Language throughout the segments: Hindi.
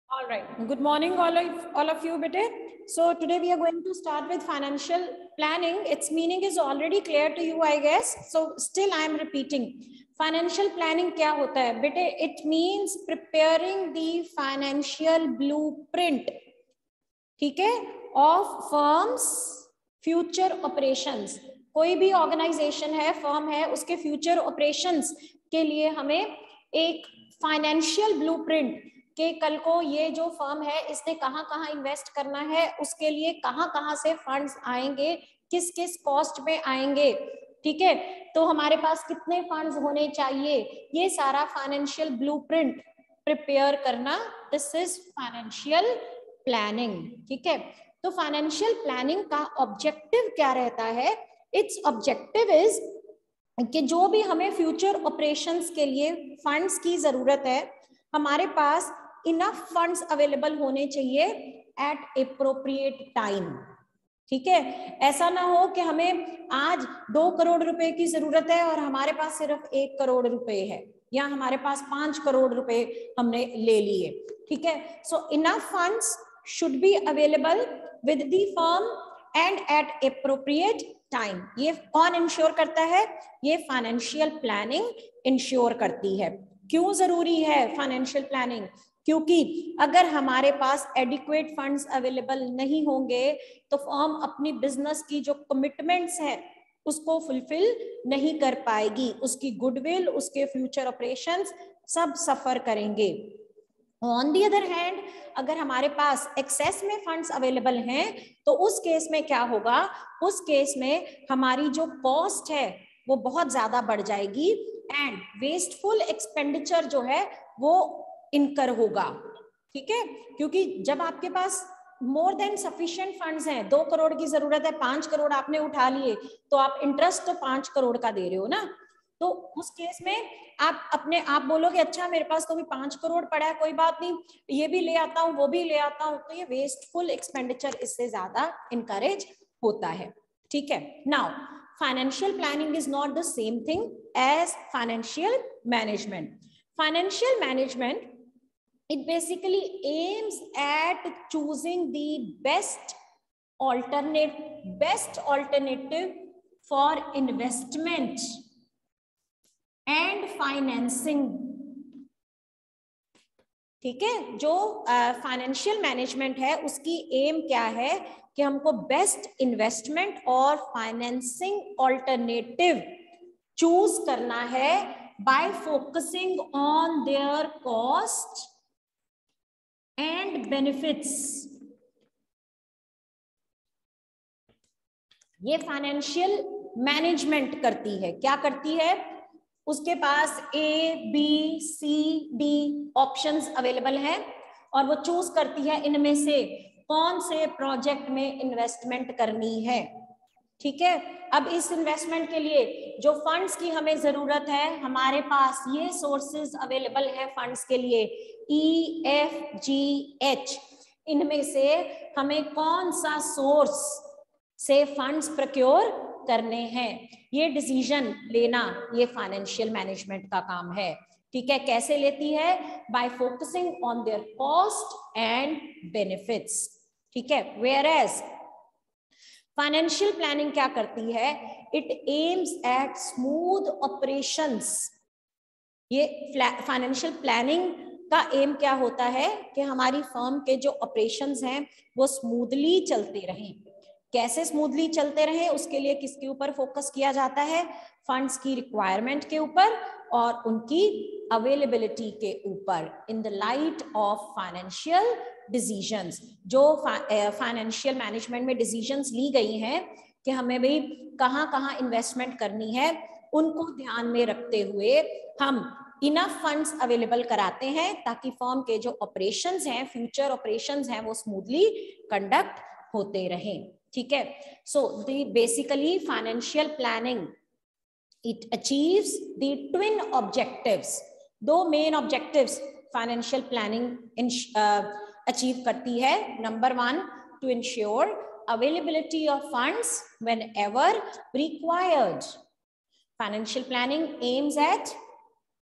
All right. Good morning, all of you, bete. So today we are going to start with financial planning. Its meaning is already clear to you, I guess. So still I am repeating. Financial planning क्या होता है, बेटे? It means preparing the financial blueprint, ठीक है, of firms future operations. कोई भी ऑर्गेनाइजेशन है, फर्म है, उसके फ्यूचर ऑपरेशंस के लिए हमें एक फाइनेंशियल ब्लूप्रिंट कि कल को ये जो फर्म है इसने कहाँ कहाँ इन्वेस्ट करना है, उसके लिए कहाँ कहाँ से फंड्स आएंगे, किस किस कॉस्ट में आएंगे, ठीक है, तो हमारे पास कितने फंड्स होने चाहिए, ये सारा फाइनेंशियल ब्लूप्रिंट प्रिपेयर करना, दिस इज फाइनेंशियल प्लानिंग, ठीक है। तो फाइनेंशियल प्लानिंग का ऑब्जेक्टिव क्या रहता है? इट्स ऑब्जेक्टिव इज कि जो भी हमें फ्यूचर ऑपरेशंस के लिए फंड्स की जरूरत है, हमारे पास इनफ फंड्स अवेलेबल होने चाहिए एट एप्रोप्रिएट टाइम, ठीक है। ऐसा ना हो कि हमें आज 2 करोड़ रुपए की जरूरत है और हमारे पास सिर्फ 1 करोड़ रुपए है, या हमारे पास 5 करोड़ रुपए हमने ले लिए, ठीक है। So enough funds should be available with the firm and at appropriate time. ये कौन इंश्योर करता है? ये फाइनेंशियल प्लानिंग इंश्योर करती है। क्यों जरूरी है फाइनेंशियल प्लानिंग? क्योंकि अगर हमारे पास एडिक्वेट फंड्स अवेलेबल नहीं होंगे तो फर्म अपनी बिजनेस की जो कमिटमेंट्स है उसको फुलफिल नहीं कर पाएगी, उसकी गुडविल, उसके फ्यूचर ऑपरेशंस सब सफर करेंगे। ऑन दी अदर हैंड, अगर हमारे पास एक्सेस में फंड्स अवेलेबल हैं तो उस केस में क्या होगा? उस केस में हमारी जो कॉस्ट है वो बहुत ज्यादा बढ़ जाएगी एंड वेस्टफुल एक्सपेंडिचर जो है वो इनकर होगा, ठीक है। क्योंकि जब आपके पास मोर देन सफिशिएंट फंड्स हैं, 2 करोड़ की जरूरत है, 5 करोड़ आपने उठा लिए, तो आप इंटरेस्ट तो 5 करोड़ का दे रहे हो ना, तो उस केस में आप बोलोगे अच्छा मेरे पास तो भी 5 करोड़ पड़ा है, कोई बात नहीं, ये भी ले आता हूँ वो भी ले आता हूँ, तो ये वेस्टफुल एक्सपेंडिचर इससे ज्यादा इनकरेज होता है, ठीक है। Now financial planning is not the same thing as financial management. Financial management, it basically aims at choosing the best alternative for investment and financing, ठीक है। जो फाइनेंशियल मैनेजमेंट है उसकी एम क्या है कि हमको बेस्ट इन्वेस्टमेंट और फाइनेंसिंग ऑल्टरनेटिव चूज करना है by focusing on their cost and benefits. ये फाइनेंशियल मैनेजमेंट करती है। क्या करती है? उसके पास A B C D options available हैं और वो चूज करती है इनमें से कौन से प्रोजेक्ट में इन्वेस्टमेंट करनी है, ठीक है। अब इस इन्वेस्टमेंट के लिए जो फंड्स की हमें जरूरत है, हमारे पास ये सोर्सेज अवेलेबल है फंड्स के लिए, EFGH। इनमें से हमें कौन सा सोर्स से फंड्स प्रोक्योर करने हैं, ये डिसीजन लेना ये फाइनेंशियल मैनेजमेंट का काम है, ठीक है। कैसे लेती है? By focusing on their cost and benefits, ठीक है। वेयर एज फाइनेंशियल प्लानिंग क्या करती है? It aims at smooth operations. ये फाइनेंशियल प्लानिंग का एम क्या होता है कि हमारी फर्म के जो ऑपरेशंस हैं वो स्मूथली चलते रहें। कैसे स्मूथली चलते रहें? उसके लिए किसके ऊपर फोकस किया जाता है? फंड्स की रिक्वायरमेंट के ऊपर और उनकी अवेलेबिलिटी के ऊपर, in the light of financial decisions. जो फाइनेंशियल मैनेजमेंट में डिसीजंस ली गई हैं कि हमें भी कहाँ कहाँ इन्वेस्टमेंट करनी है, उनको ध्यान में रखते हुए हम इनफ फंड्स अवेलेबल कराते हैं ताकि फर्म के जो ऑपरेशंस हैं, फ्यूचर ऑपरेशंस हैं, वो स्मूथली कंडक्ट होते रहें, ठीक है। So basically financial planning it achieves the twin objectives। दो main objectives financial planning achieve करती है। Number 1, to ensure availability of funds whenever required। Financial planning aims at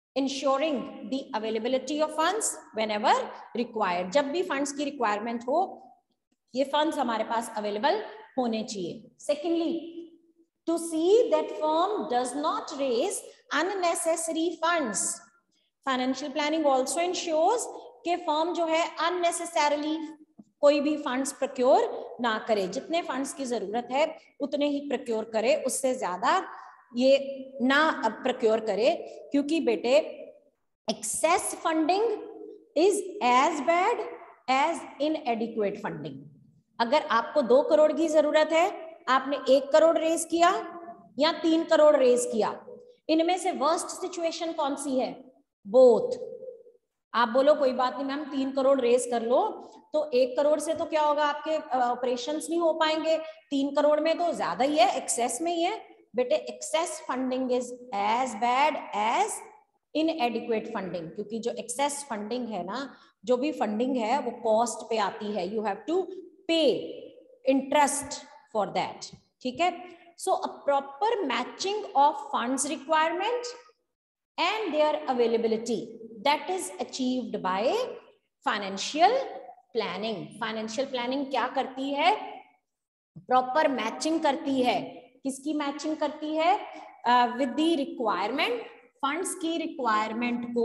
ensuring the availability of funds whenever required. जब भी funds की requirement हो, ये funds हमारे पास available होने चाहिए. Secondly, to see that firm does not raise unnecessary funds. Financial planning also ensures कि firm जो है unnecessarily कोई भी फंड्स प्रोक्योर ना करे. जितने फंड्स की जरूरत है उतने ही प्रोक्योर करे, उससे ज्यादा ये ना प्रोक्योर करे, क्योंकि बेटे excess funding is as bad as inadequate funding. अगर आपको 2 करोड़ की जरूरत है, आपने 1 करोड़ रेज किया या 3 करोड़ रेज किया, इनमें से वर्स्ट सिचुएशन कौन सी है? बोथ. आप बोलो कोई बात नहीं मैम 3 करोड़ रेज कर लो, तो 1 करोड़ से तो क्या होगा, आपके ऑपरेशंस नहीं हो पाएंगे. 3 करोड़ में तो ज्यादा ही है, एक्सेस में ही है. बेटे excess funding is as bad as inadequate funding, क्योंकि जो एक्सेस फंडिंग है ना, जो भी फंडिंग है वो कॉस्ट पे आती है. You have to pay interest for that. ठीक है. So a proper matching of funds requirement and their availability, that is achieved by financial planning. Financial planning क्या करती है? प्रॉपर मैचिंग करती है. किसकी मैचिंग करती है? With the requirement. फंड्स की रिक्वायरमेंट को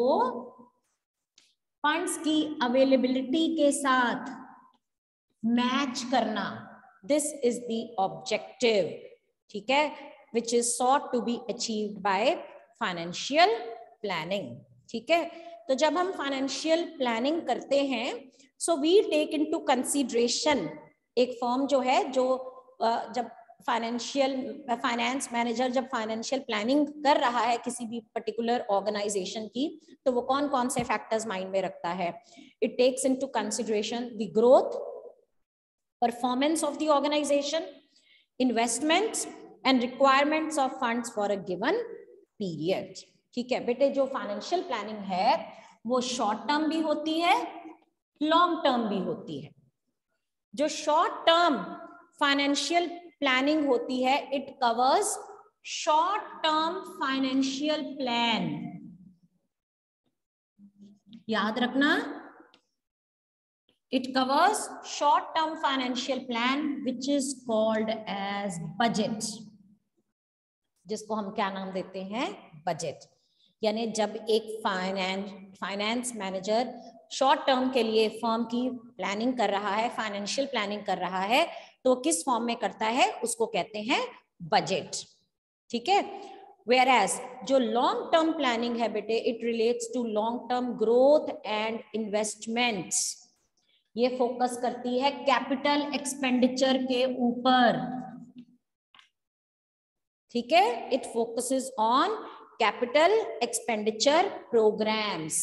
फंड्स की अवेलेबिलिटी के साथ मैच करना. This is the objective. ठीक है. Which is sought to be achieved by financial planning. ठीक है. तो जब हम फाइनेंशियल प्लानिंग करते हैं, so we take into consideration, एक फर्म जो है, जो जब फाइनेंस मैनेजर जब फाइनेंशियल प्लानिंग कर रहा है किसी भी पर्टिकुलर ऑर्गेनाइजेशन की, तो वो कौन कौन से फैक्टर्स माइंड में रखता है? It takes into consideration the growth, performance of the organisation, investments and requirements of funds for a given period. ठीक है बेटे, जो फाइनेंशियल प्लानिंग है वो शॉर्ट टर्म भी होती है, लॉन्ग टर्म भी होती है. जो शॉर्ट टर्म फाइनेंशियल प्लानिंग होती है, it covers short term financial plan. याद रखना, it covers short term financial plan which is called as budget, जिसको हम क्या नाम देते हैं? बजट. यानी जब एक फाइनेंस मैनेजर शॉर्ट टर्म के लिए फर्म की प्लानिंग कर रहा है, फाइनेंशियल प्लानिंग कर रहा है, तो किस फॉर्म में करता है? उसको कहते हैं बजट. ठीक है. वेयर एज जो लॉन्ग टर्म प्लानिंग है बेटे, it relates to long term growth and investments. ये फोकस करती है कैपिटल एक्सपेंडिचर के ऊपर. ठीक है. It focuses on capital expenditure programmes,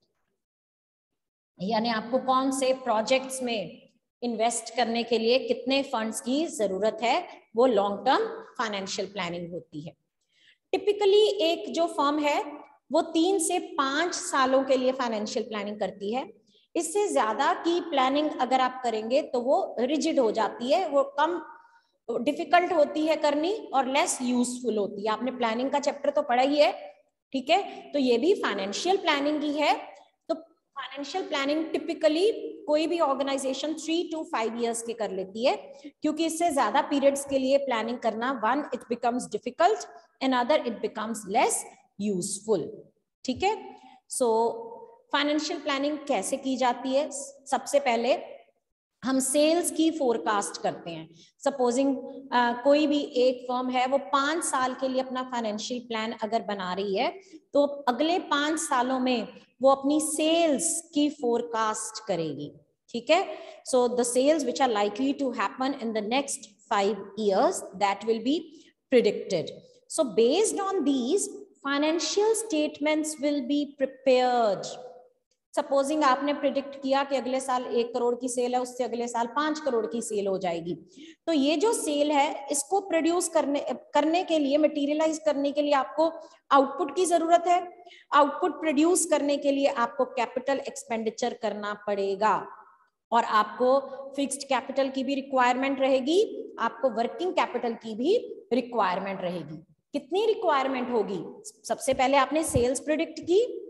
यानी आपको कौन से प्रोजेक्ट्स में इन्वेस्ट करने के लिए कितने फंड्स की जरूरत है, वो लॉन्ग टर्म फाइनेंशियल प्लानिंग होती है. टिपिकली एक जो फर्म है वो 3 से 5 सालों के लिए फाइनेंशियल प्लानिंग करती है. इससे ज्यादा की प्लानिंग अगर आप करेंगे तो वो रिजिड हो जाती है, वो कम डिफिकल्ट होती है करनी और लेस यूजफुल होती है. आपने प्लानिंग का चैप्टर तो पढ़ा ही है. ठीक है. तो ये भी फाइनेंशियल प्लानिंग ही है. तो फाइनेंशियल प्लानिंग टिपिकली कोई भी ऑर्गेनाइजेशन 3 to 5 इयर्स के कर लेती है, क्योंकि इससे ज्यादा पीरियड्स के लिए प्लानिंग करना, one it becomes difficult and other it becomes less useful. ठीक है. सो फाइनेंशियल प्लानिंग कैसे की जाती है? सबसे पहले हम सेल्स की फोरकास्ट करते हैं. सपोजिंग कोई भी एक फर्म है, वो 5 साल के लिए अपना फाइनेंशियल प्लान अगर बना रही है, तो अगले 5 सालों में वो अपनी सेल्स की फोरकास्ट करेगी. ठीक है. So the sales which are likely to happen in the next 5 years, that will be predicted. So based on these, financial statements will be prepared. Supposing आपने प्रिडिक्ट किया कि अगले साल 1 करोड़ की सेल है, उससे अगले साल 5 करोड़ की सेल हो जाएगी. तो ये जो सेल है, इसको प्रोड्यूस करने के लिए, मटेरियलाइज करने के लिए आपको आउटपुट की जरूरत है. आउटपुट प्रोड्यूस करने के लिए आपको कैपिटल एक्सपेंडिचर करना पड़ेगा, और आपको फिक्स्ड कैपिटल की भी रिक्वायरमेंट रहेगी, आपको वर्किंग कैपिटल की भी रिक्वायरमेंट रहेगी. कितनी रिक्वायरमेंट होगी? सबसे पहले आपने सेल्स प्रिडिक्ट की,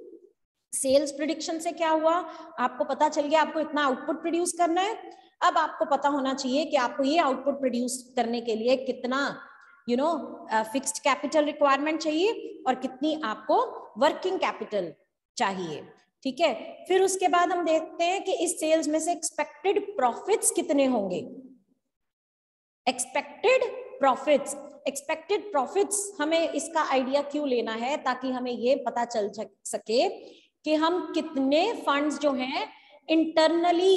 सेल्स प्रिडिक्शन से क्या हुआ, आपको पता चल गया आपको इतना आउटपुट प्रोड्यूस करना है। अब आपको पता होना चाहिए कि आपको ये आउटपुट प्रोड्यूस करने के लिए कितना फिक्स्ड कैपिटल रिक्वायरमेंट चाहिए और कितनी आपको वर्किंग कैपिटल चाहिए। ठीक है, फिर उसके बाद हम देखते हैं कि इस सेल्स में से एक्सपेक्टेड प्रॉफिट्स कितने होंगे। एक्सपेक्टेड प्रॉफिट्स हमें इसका आइडिया क्यों लेना है, ताकि हमें ये पता चल सके कि हम कितने फंड्स जो हैं इंटरनली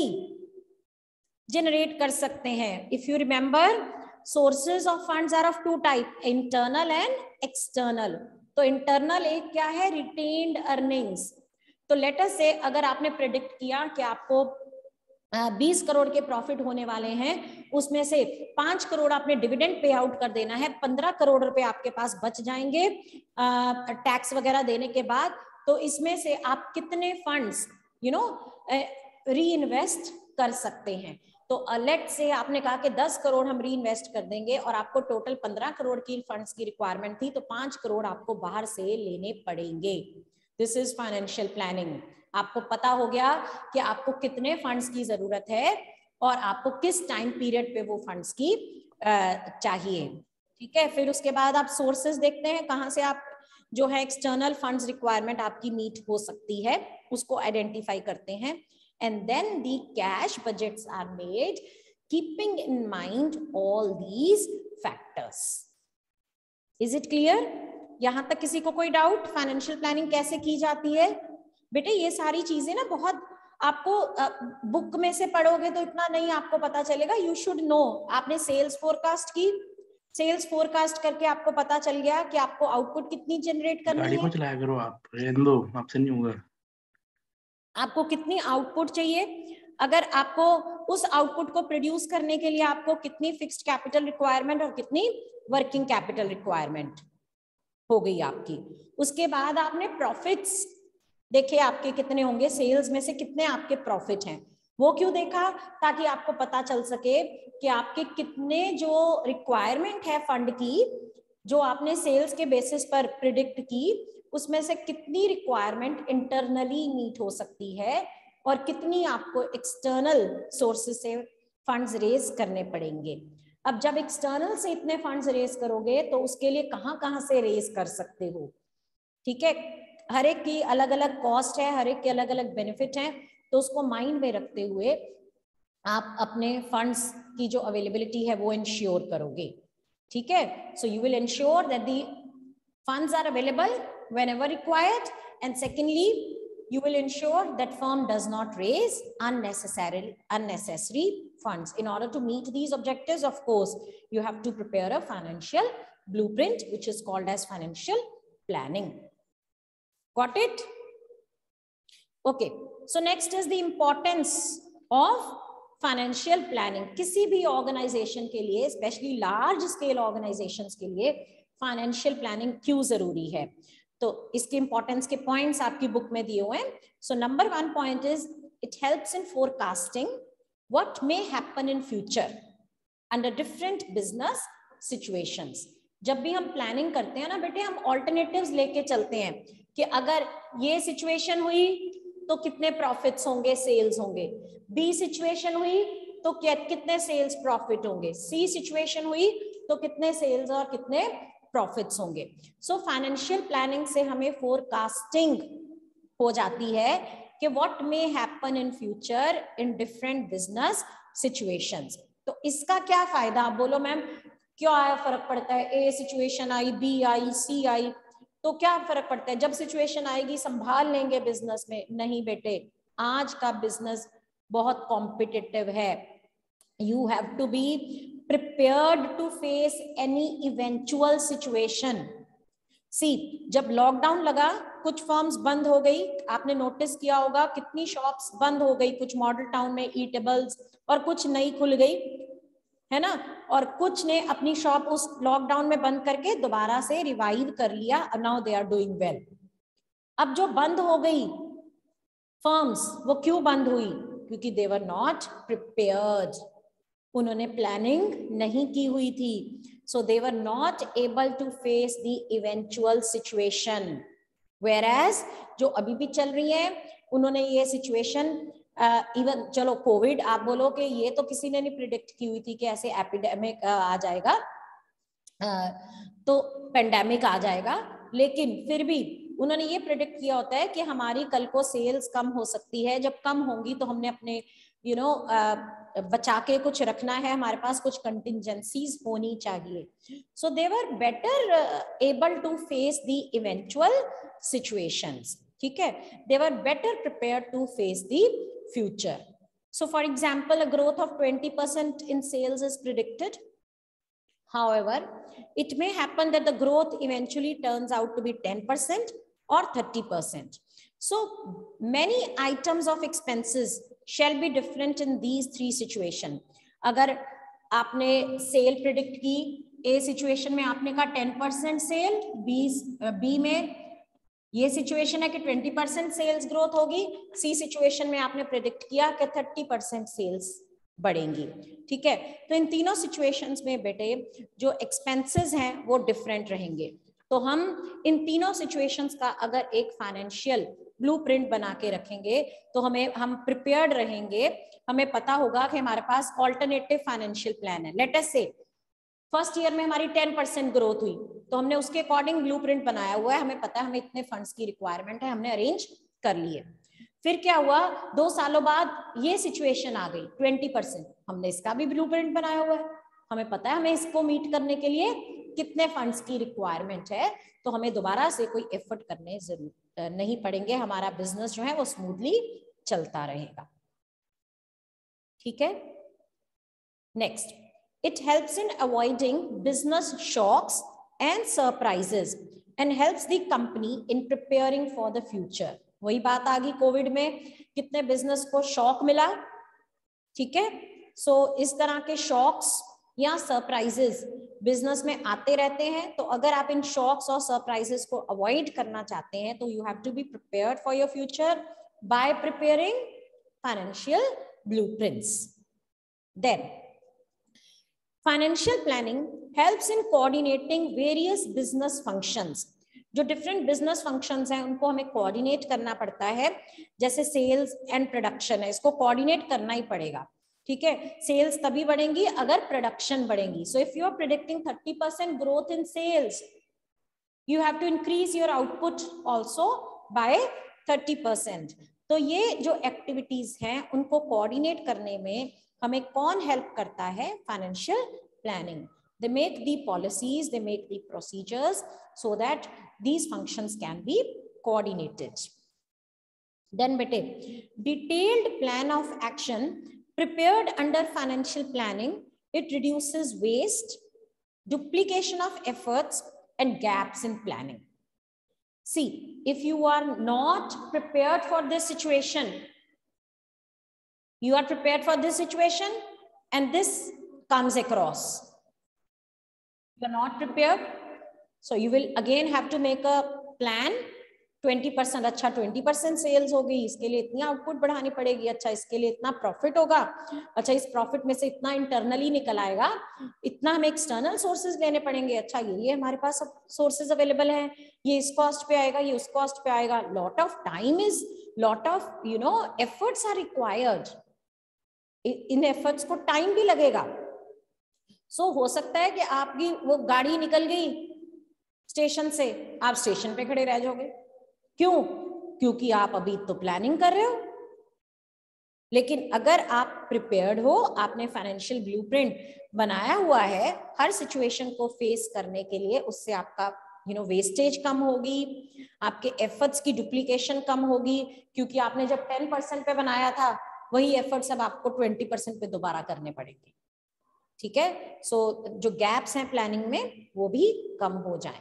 जनरेट कर सकते हैं। If you remember, sources of funds are of two type, internal and external. तो इंटरनल एक क्या है, रिटेन्ड अर्निंग्स। तो लेट अस से अगर आपने प्रेडिक्ट किया कि आपको 20 करोड़ के प्रॉफिट होने वाले हैं, उसमें से 5 करोड़ आपने डिविडेंड पे आउट कर देना है, 15 करोड़ रुपए आपके पास बच जाएंगे टैक्स वगैरह देने के बाद। तो इसमें से आप कितने फंड्स री इन्वेस्ट कर सकते हैं। तो लेट से आपने कहा कि 10 करोड़ हम री इन्वेस्ट कर देंगे और आपको टोटल 15 करोड़ की फंड्स की रिक्वायरमेंट थी, तो 5 करोड़ आपको बाहर से लेने पड़ेंगे। This is financial planning. आपको पता हो गया कि आपको कितने फंड्स की जरूरत है और आपको किस टाइम पीरियड पे वो फंड्स की चाहिए। ठीक है, फिर उसके बाद आप सोर्सेज देखते हैं, कहां से आप जो है एक्सटर्नल फंड्स रिक्वायरमेंट आपकी मीट हो सकती है, उसको आइडेंटिफाई करते हैं। And then the cash budgets are made keeping in mind all these factors. Is it clear? यहां तक किसी को कोई डाउट? फाइनेंशियल प्लानिंग कैसे की जाती है? बेटे ये सारी चीजें ना बहुत आपको बुक में से पढ़ोगे तो इतना नहीं आपको पता चलेगा। You should know. आपने सेल्स फोरकास्ट की, सेल्स फोरकास्ट करके आपको पता चल गया कि आपको आउटपुट कितनी जनरेट करनी है। गाड़ी को चलाया करो आप, दो आपसे नहीं होगा। आपको कितनी आउटपुट चाहिए, अगर आपको उस आउटपुट को प्रोड्यूस करने के लिए आपको कितनी फिक्स्ड कैपिटल रिक्वायरमेंट और कितनी वर्किंग कैपिटल रिक्वायरमेंट हो गई आपकी। उसके बाद आपने प्रॉफिट्स देखे आपके कितने होंगे, सेल्स में से कितने आपके प्रॉफिट हैं। वो क्यों देखा? ताकि आपको पता चल सके कि आपके कितने जो रिक्वायरमेंट है फंड की, जो आपने सेल्स के बेसिस पर प्रिडिक्ट की, उसमें से कितनी रिक्वायरमेंट इंटरनली मीट हो सकती है और कितनी आपको एक्सटर्नल सोर्सेस से फंड्स रेज करने पड़ेंगे। अब जब एक्सटर्नल से इतने फंड्स रेज करोगे तो उसके लिए कहां से रेज कर सकते हो। ठीक है, हर एक की अलग अलग कॉस्ट है, हर एक के अलग अलग बेनिफिट हैं, तो उसको माइंड में रखते हुए आप अपने फंड्स की जो अवेलेबिलिटी है वो इंश्योर करोगे। ठीक है, so you will ensure that the funds are available whenever required, and secondly you will ensure that firm does not raise unnecessary funds. In order to meet these objectives, of course you have to prepare a financial blueprint which is called as financial planning. Got it? Okay, so next is the importance of financial planning. किसी भी ऑर्गेनाइजेशन के लिए, स्पेशली लार्ज स्केल ऑर्गेनाइजेशंस के लिए फाइनेंशियल प्लानिंग क्यों जरूरी है, तो इसके इंपॉर्टेंस के पॉइंट्स आपकी बुक में दिए हुए हैं। So number 1 point is it helps in forecasting what may happen in future under different business situations. जब भी हम प्लानिंग करते हैं ना बेटे, हम ऑल्टरनेटिव्स लेके चलते हैं कि अगर ये सिचुएशन हुई तो कितने प्रॉफिट्स होंगे, सेल्स होंगे। बी सिचुएशन हुई तो कितने सेल्स प्रॉफिट होंगे। सी सिचुएशन हुई तो कितने सेल्स और कितने प्रॉफिट्स होंगे। सो फाइनेंशियल प्लानिंग से हमें फोरकास्टिंग हो जाती है कि what may happen in future in different business situations. तो इसका क्या फायदा, आप बोलो मैम क्या फर्क पड़ता है, ए सिचुएशन आई, बी आई, सी आई, तो क्या फर्क पड़ता है? जब सिचुएशन आएगी संभाल लेंगे बिजनेस में। नहीं बेटे, आज का बिजनेस बहुत कॉम्पिटिटिव है। You have to be prepared to face any eventual situation. See, जब लॉकडाउन लगा कुछ फर्म्स बंद हो गई, आपने नोटिस किया होगा कितनी शॉप्स बंद हो गई, कुछ मॉडल टाउन में ईटेबल्स, और कुछ नई खुल गई है ना, और कुछ ने अपनी शॉप उस लॉकडाउन में बंद करके दोबारा से रिवाइव कर लिया, now they are doing well. अब जो बंद हो गई फर्म्स, वो क्यों बंद हुई? क्योंकि दे वर नॉट प्रिपेयर्ड, उन्होंने प्लानिंग नहीं की हुई थी। So they were not able to face the eventual situation. Whereas जो अभी भी चल रही है, उन्होंने ये सिचुएशन इवन चलो कोविड आप बोलो कि ये तो किसी ने नहीं प्रिडिक्ट की हुई थी कि ऐसे एपिडेमिक आ जाएगा, तो पेंडेमिक आ जाएगा, लेकिन फिर भी उन्होंने ये प्रिडिक्ट किया होता है कि हमारी कल को सेल्स कम हो सकती है, जब कम होंगी तो हमने अपने बचा के कुछ रखना है, हमारे पास कुछ कंटिंजेंसीज होनी चाहिए. So they were better able to face the eventual situations. ठीक है, they were better prepared to face the future. So for example, a growth of 20% in sales is predicted. However, it may happen that the growth eventually turns out to be 10% or 30%. So many items of expenses shall be different in these three situations. अगर आपने सेल प्रिडिक्ट की, ए सिचुएशन में आपने कहा 10% सेल, बी में ये सिचुएशन है कि 20% सेल्स ग्रोथ होगी, सी सिचुएशन में आपने प्रिडिक्ट किया कि 30% सेल्स बढ़ेंगी. ठीक है, तो इन तीनों सिचुएशंस में बेटे जो एक्सपेंसेस हैं वो डिफरेंट रहेंगे. तो हम इन तीनों सिचुएशंस का अगर एक फाइनेंशियल ब्लूप्रिंट बना के रखेंगे तो हम प्रिपेयर्ड रहेंगे, हमें पता होगा कि हमारे पास ऑल्टरनेटिव फाइनेंशियल प्लान है. Let us say first year में हमारी 10% ग्रोथ हुई, तो हमने उसके अकॉर्डिंग ब्लूप्रिंट बनाया हुआ है, हमें पता है हमें इतने फंड्स की रिक्वायरमेंट है, हमने अरेंज कर लिए. फिर क्या हुआ, 2 सालों बाद ये सिचुएशन आ गई 20%, हमने इसका भी ब्लूप्रिंट बनाया हुआ है, हमें पता है हमें इसको मीट करने के लिए कितने फंड्स की रिक्वायरमेंट है, तो हमें दोबारा से कोई एफर्ट करने जरूर नहीं पड़ेंगे, हमारा बिजनेस जो है वो स्मूथली चलता रहेगा. ठीक है, next, it helps in avoiding business shocks and surprises and helps the company in preparing for the future. वही बात आ गई, कोविड में कितने बिजनेस को शॉक मिला. ठीक है, सो इस तरह के शॉक्स या सरप्राइजेस बिजनेस में आते रहते हैं, तो अगर आप इन शॉक्स और सरप्राइजेस को अवॉइड करना चाहते हैं तो you have to be prepared for your future by preparing financial blueprints. Then financial planning helps in coordinating various business functions. जो डिफरेंट बिजनेस फंक्शंस हैं उनको हमें कोऑर्डिनेट करना पड़ता है, जैसे सेल्स एंड प्रोडक्शन है, इसको कोऑर्डिनेट करना ही पड़ेगा. ठीक है, सेल्स तभी बढ़ेंगी अगर प्रोडक्शन बढ़ेंगी. So if you are predicting 30% growth in sales, you have to increase your output also by 30%. तो ये जो एक्टिविटीज हैं उनको कोऑर्डिनेट करने में हमें कौन हेल्प करता है, financial planning. They make the policies, they make the procedures so that these functions can be coordinated. Then bete, detailed plan of action prepared under financial planning, it reduces waste, duplication of efforts and gaps in planning. See, if you are not prepared for this situation, you are prepared for this situation and this comes across, you are not prepared, so you will again have to make a plan. 20%, अच्छा 20% सेल्स होगी, इसके लिए इतनी आउटपुट बढ़ानी पड़ेगी, अच्छा इसके लिए इतना प्रॉफिट होगा, अच्छा इस प्रॉफिट में से इतना इंटरनली निकल आएगा, इतना हमें एक्सटर्नल सोर्सेज लेने पड़ेंगे, अच्छा ये हमारे पास सब सोर्सेज अवेलेबल हैं, ये इस कॉस्ट पे आएगा, ये उस कॉस्ट पे आएगा. Lot of time is, lot of efforts are required, इन एफर्ट्स को टाइम भी लगेगा. सो हो सकता है कि आपकी वो गाड़ी निकल गई स्टेशन से, आप स्टेशन पे खड़े रह जाओगे. क्यों? क्योंकि आप अभी तो प्लानिंग कर रहे हो. लेकिन अगर आप प्रिपेयर्ड हो, आपने फाइनेंशियल ब्लूप्रिंट बनाया हुआ है हर सिचुएशन को फेस करने के लिए, उससे आपका वेस्टेज कम होगी, आपके एफर्ट्स की डुप्लीकेशन कम होगी, क्योंकि आपने जब 10% पे बनाया था वही एफर्ट्स अब आपको 20% पे दोबारा करने पड़ेंगे. ठीक है, सो जो गैप्स हैं प्लानिंग में वो भी कम हो जाएंगे.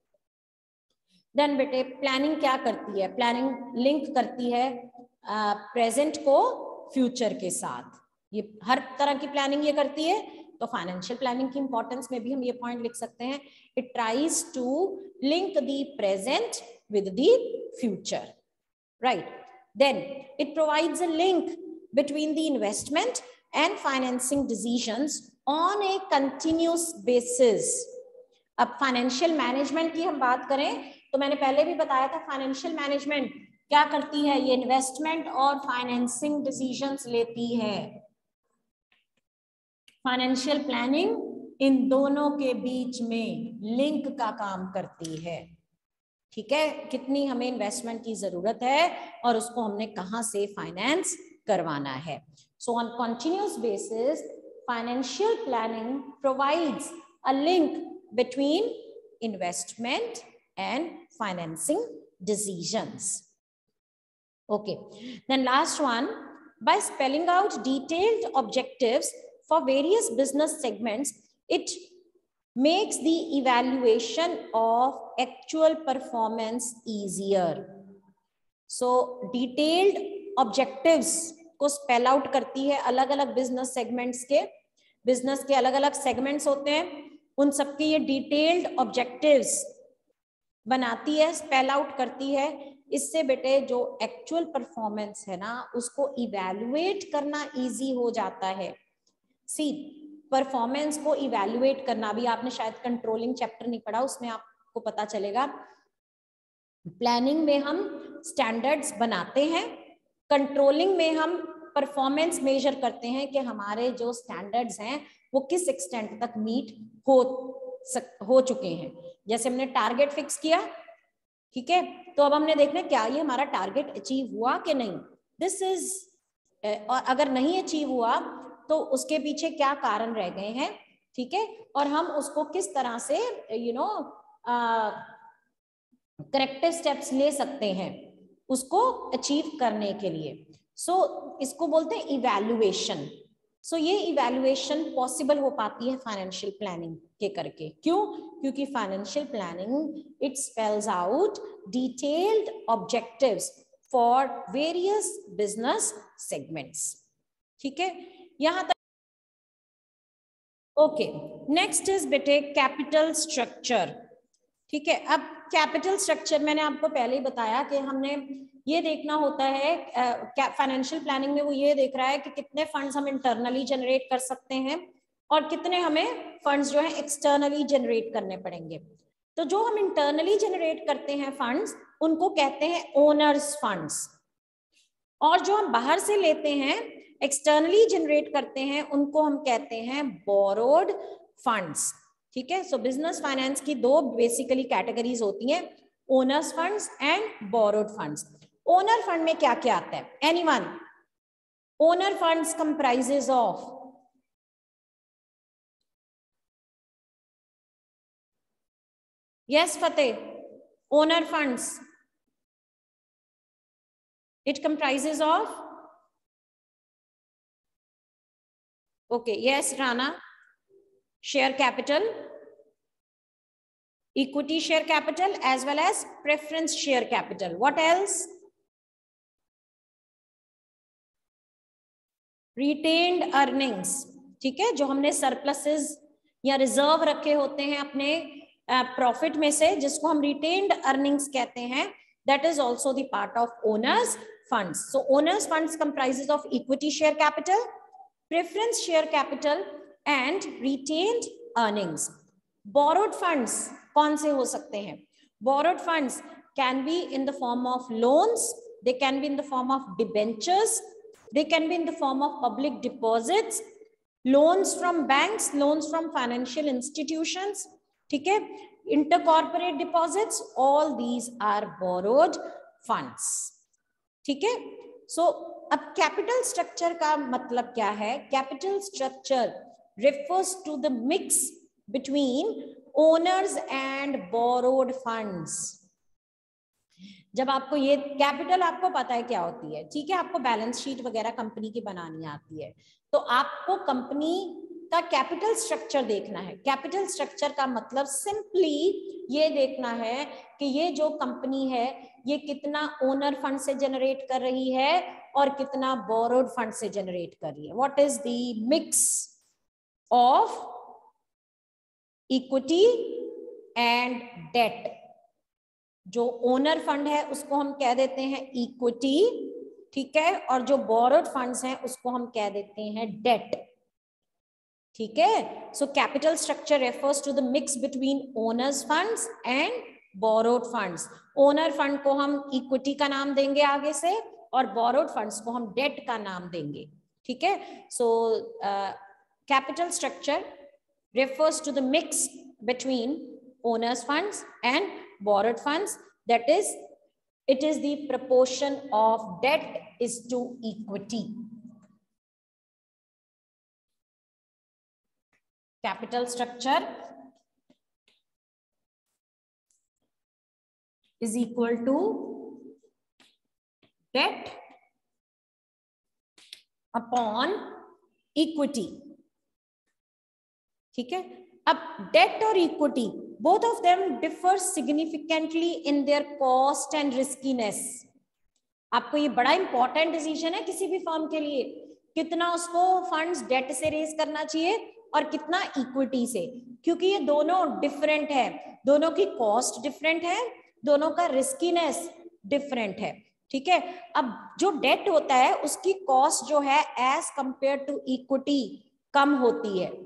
देन बेटे, प्लानिंग क्या करती है? प्लानिंग लिंक करती है प्रेजेंट को फ्यूचर के साथ. ये हर तरह की प्लानिंग ये करती है, तो फाइनेंशियल प्लानिंग की इंपॉर्टेंस में भी हम ये पॉइंट लिख सकते हैं. It tries to link the present with the future, right. Then it provides a link between the investment and financing decisions on a continuous basis. अब फाइनेंशियल मैनेजमेंट की हम बात करें तो मैंने पहले भी बताया था फाइनेंशियल मैनेजमेंट क्या करती है, ये इन्वेस्टमेंट और फाइनेंसिंग डिसीजंस लेती है। फाइनेंशियल प्लानिंग इन दोनों के बीच में लिंक का काम करती है। ठीक है, कितनी हमें इन्वेस्टमेंट की जरूरत है और उसको हमने कहां से फाइनेंस करवाना है। So on continuous basis financial planning provides a link between investment and financing decisions. Okay, then last one, by spelling out detailed objectives for various business segments, it makes the evaluation of actual performance easier. So detailed objectives को spell out करती है, अलग अलग business segments के, business के अलग अलग segments होते हैं, उन सबके ये detailed objectives बनाती है, स्पेल आउट करती है। इससे बेटे जो एक्चुअल परफॉर्मेंस है ना उसको इवैल्यूएट करना इजी हो जाता है। सी परफॉर्मेंस को इवैल्यूएट करना भी आपने शायद कंट्रोलिंग चैप्टर नहीं पढ़ा, उसमें आपको पता चलेगा। प्लानिंग में हम स्टैंडर्ड्स बनाते हैं, कंट्रोलिंग में हम परफॉर्मेंस मेजर करते हैं कि हमारे जो स्टैंडर्ड्स हैं वो किस एक्सटेंट तक मीट हो चुके हैं। जैसे हमने टारगेट फिक्स किया, ठीक है, तो अब हमने देखना क्या ये हमारा टारगेट अचीव हुआ कि नहीं, दिस इज, और अगर नहीं अचीव हुआ तो उसके पीछे क्या कारण रह गए हैं, ठीक है, और हम उसको किस तरह से करेक्टिव स्टेप्स ले सकते हैं उसको अचीव करने के लिए। सो इसको बोलते हैं इवैल्यूएशन। सो ये इवैल्यूएशन पॉसिबल हो पाती है फाइनेंशियल प्लानिंग के करके। क्यों? क्योंकि financial planning it spells out detailed objectives for various business segments. ठीक है, यहां तक ओके। नेक्स्ट इज बेटे कैपिटल स्ट्रक्चर। ठीक है, अब कैपिटल स्ट्रक्चर मैंने आपको पहले ही बताया कि हमने ये देखना होता है, फाइनेंशियल प्लानिंग में वो ये देख रहा है कि कितने फंड्स हम इंटरनली जनरेट कर सकते हैं और कितने हमें फंड्स जो है एक्सटर्नली जनरेट करने पड़ेंगे। तो जो हम इंटरनली जनरेट करते हैं फंड्स उनको कहते हैं ओनर्स फंड्स, और जो हम बाहर से लेते हैं एक्सटर्नली जनरेट करते हैं उनको हम कहते हैं बोरोड फंड्स। ठीक है, सो बिजनेस फाइनेंस की दो बेसिकली कैटेगरीज होती हैं, owners funds and borrowed funds. Owner fund में क्या क्या आता है? Anyone? Owner funds comprises of yes Fateh, owner funds it comprises of okay yes Rana, share capital, equity share capital as well as preference share capital. What else? Retained earnings. ठीक है, जो हमने surpluses या रिजर्व रखे होते हैं अपने प्रॉफिट में से, जिसको हम retained earnings कहते हैं, that is also the part of owners funds. So owners funds comprises of equity share capital, preference share capital and retained earnings. Borrowed funds कौन से हो सकते हैं? Borrowed funds can be in the form of loans, they can be in the form of debentures, they can be in the form of public deposits, loans from banks, loans from financial institutions, ठीक है, intercorporate deposits, all these are borrowed funds. ठीक है, so अब कैपिटल स्ट्रक्चर का मतलब क्या है? Capital structure refers to the mix between owners and borrowed funds. जब आपको ये कैपिटल, आपको पता है क्या होती है, ठीक है, आपको बैलेंस शीट वगैरह कंपनी की बनानी आती है, तो आपको कंपनी का कैपिटल स्ट्रक्चर देखना है। कैपिटल स्ट्रक्चर का मतलब सिंपली ये देखना है कि ये जो कंपनी है ये कितना ओनर फंड से जनरेट कर रही है और कितना बोरोड फंड से जनरेट कर रही है। What is the mix of equity and debt? जो ओनर फंड है उसको हम कह देते हैं इक्विटी, ठीक है, और जो बोरोड फंड्स हैं उसको हम कह देते हैं डेट। ठीक है, so capital structure refers to the mix between owners funds and borrowed funds. Owner fund को हम इक्विटी का नाम देंगे आगे से, और बोरोड फंड्स को हम डेट का नाम देंगे, ठीक है। So capital structure refers to the mix between owners funds and borrowed funds, that is it is the proportion of debt is to equity. Capital structure is equal to debt upon equity, ठीक है। अब डेट और equity both of them differ significantly in their cost and riskiness. आपको ये बड़ा इंपॉर्टेंट डिसीजन है किसी भी फर्म के लिए, कितना उसको फंड्स डेट से रेज करना चाहिए और कितना इक्विटी से, क्योंकि ये दोनों डिफरेंट है, दोनों की कॉस्ट डिफरेंट है, दोनों का रिस्कीनेस डिफरेंट है, ठीक है। अब जो डेट होता है उसकी कॉस्ट जो है एज कंपेयर टू इक्विटी कम होती है।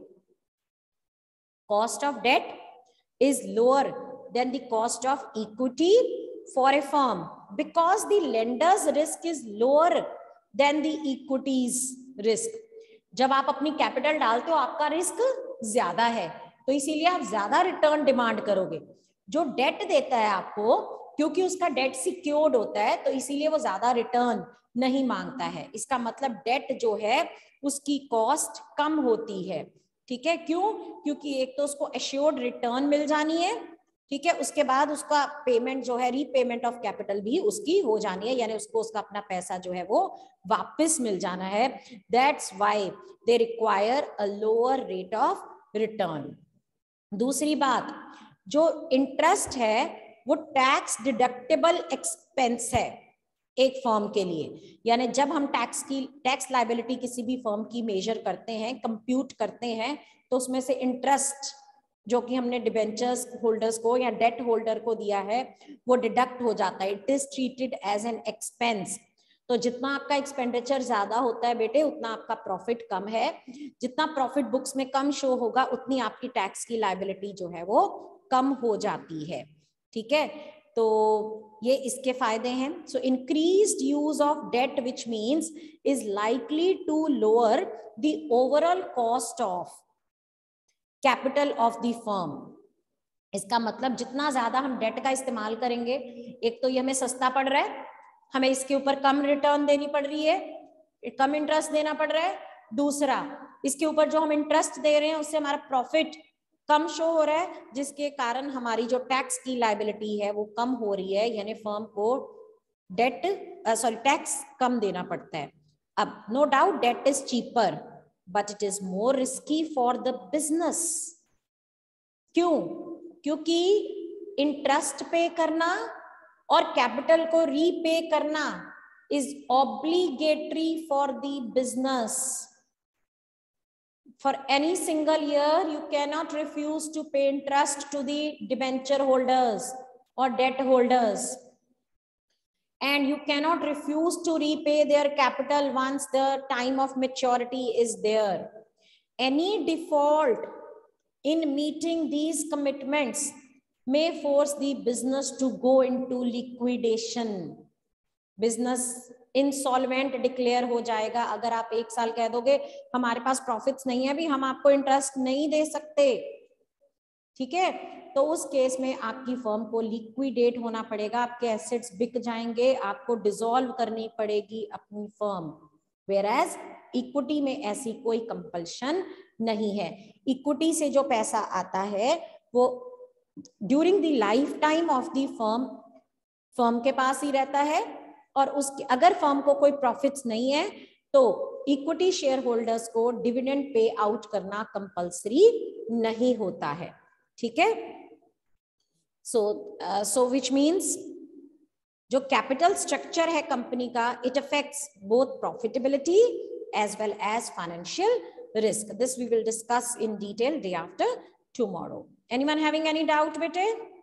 Cost of debt is lower than the cost of equity for a firm because the lender's risk is lower than the equity's risk. जब आप अपनी कैपिटल डालते हो आपका रिस्क ज्यादा है, तो इसीलिए आप ज्यादा रिटर्न डिमांड करोगे। जो डेट देता है आपको, क्योंकि उसका डेट सिक्योर्ड होता है, तो इसीलिए वो ज्यादा रिटर्न नहीं मांगता है। इसका मतलब डेट जो है उसकी कॉस्ट कम होती है, ठीक है। क्यों? क्योंकि एक तो उसको एश्योर्ड रिटर्न मिल जानी है, ठीक है, उसके बाद उसका पेमेंट जो है रीपेमेंट ऑफ कैपिटल भी उसकी हो जानी है, यानी उसको उसका अपना पैसा जो है वो वापस मिल जाना है। That's why they require a lower rate of return. दूसरी बात, जो इंटरेस्ट है वो टैक्स डिडक्टेबल एक्सपेंस है एक फर्म के लिए, यानी जब हम टैक्स लायबिलिटी किसी भी फर्म की मेजर करते हैं, कंप्यूट करते हैं, तो उसमें से इंटरेस्ट जो कि हमने डिबेंचर्स होल्डर्स को या डेट होल्डर को दिया है वो डिडक्ट हो जाता है। It is treated as an expense. तो जितना आपका एक्सपेंडिचर ज्यादा होता है बेटे, उतना आपका प्रॉफिट कम है। जितना प्रॉफिट बुक्स में कम शो होगा, उतनी आपकी टैक्स की लायबिलिटी जो है वो कम हो जाती है, ठीक है। तो ये इसके फायदे हैं। So increased use of debt which means is likely to lower the overall cost of capital of the firm. इसका मतलब जितना ज्यादा हम डेट का इस्तेमाल करेंगे, एक तो ये हमें सस्ता पड़ रहा है, हमें इसके ऊपर कम रिटर्न देनी पड़ रही है, कम इंटरेस्ट देना पड़ रहा है। दूसरा, इसके ऊपर जो हम इंटरेस्ट दे रहे हैं उससे हमारा प्रॉफिट कम शो हो रहा है, जिसके कारण हमारी जो टैक्स की लायबिलिटी है वो कम हो रही है, यानी फर्म को टैक्स कम देना पड़ता है। अब no doubt debt is cheaper but it is more risky for the business. क्यों? क्योंकि इंटरेस्ट पे करना और कैपिटल को रीपे करना is obligatory for the business. For any single year, you cannot refuse to pay interest to the debenture holders or debt holders. And you cannot refuse to repay their capital once the time of maturity is there. Any default in meeting these commitments may force the business to go into liquidation. Business insolvent declare हो जाएगा अगर आप एक साल कह दोगे हमारे पास प्रॉफिट्स नहीं है, अभी हम आपको इंटरेस्ट नहीं दे सकते, ठीक है। तो उस केस में आपकी फर्म को लिक्विडेट होना पड़ेगा, आपके एसेट्स बिक जाएंगे, आपको डिसॉल्व करनी पड़ेगी अपनी फर्म। वेयरएज इक्विटी में ऐसी कोई कंपल्शन नहीं है। इक्विटी से जो पैसा आता है वो during the life time of the firm के पास ही रहता है, और उसके अगर फर्म को कोई प्रॉफिट्स नहीं है तो इक्विटी शेयर होल्डर्स को डिविडेंड पे आउट करना कंपल्सरी नहीं होता है, ठीक है। सो विच मींस जो कैपिटल स्ट्रक्चर है कंपनी का, it affects both profitability as well as financial risk. This we will discuss in detail day after tomorrow. Anyone having any doubt, bete?